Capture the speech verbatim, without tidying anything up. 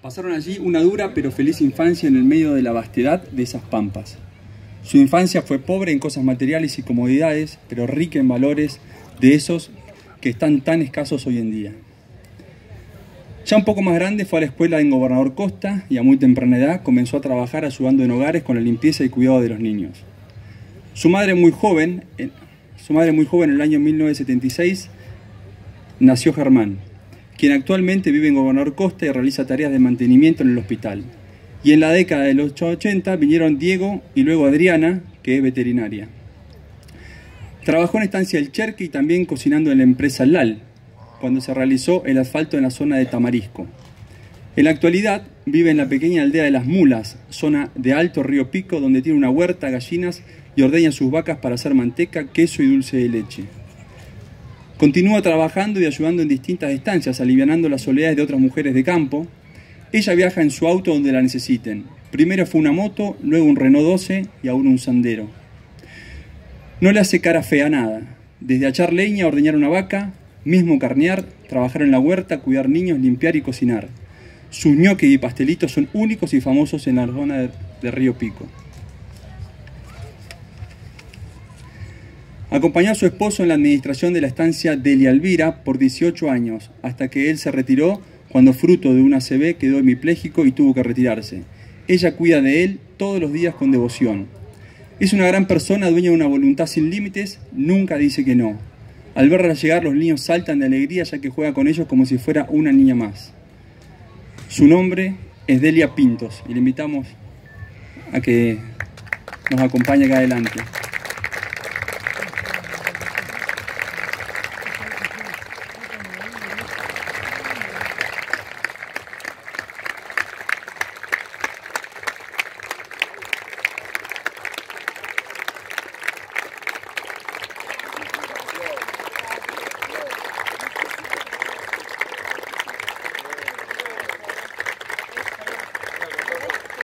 Pasaron allí una dura pero feliz infancia en el medio de la vastedad de esas pampas. Su infancia fue pobre en cosas materiales y comodidades, pero rica en valores de esos que están tan escasos hoy en día. Ya un poco más grande fue a la escuela en Gobernador Costa y a muy temprana edad comenzó a trabajar ayudando en hogares con la limpieza y cuidado de los niños. Su madre muy joven, su madre muy joven en el año mil novecientos setenta y seis, nació Germán, quien actualmente vive en Gobernador Costa y realiza tareas de mantenimiento en el hospital. Y en la década de los ochenta vinieron Diego y luego Adriana, que es veterinaria. Trabajó en Estancia del Cherque y también cocinando en la empresa L A L, cuando se realizó el asfalto en la zona de Tamarisco. En la actualidad vive en la pequeña aldea de Las Mulas, zona de Alto Río Pico, donde tiene una huerta, gallinas y ordeña sus vacas para hacer manteca, queso y dulce de leche. Continúa trabajando y ayudando en distintas estancias, alivianando las soledades de otras mujeres de campo. Ella viaja en su auto donde la necesiten. Primero fue una moto, luego un Renault doce y ahora un Sandero. No le hace cara fea a nada. Desde echar leña, ordeñar una vaca, mismo carnear, trabajar en la huerta, cuidar niños, limpiar y cocinar. Sus ñoquis y pastelitos son únicos y famosos en la zona de, de Río Pico. Acompañó a su esposo en la administración de la estancia Delia Elvira por dieciocho años, hasta que él se retiró cuando, fruto de una A C V, quedó hemipléjico y tuvo que retirarse. Ella cuida de él todos los días con devoción. Es una gran persona, dueña de una voluntad sin límites, nunca dice que no. Al verla llegar, los niños saltan de alegría, ya que juega con ellos como si fuera una niña más. Su nombre es Delia Pintos y le invitamos a que nos acompañe acá adelante.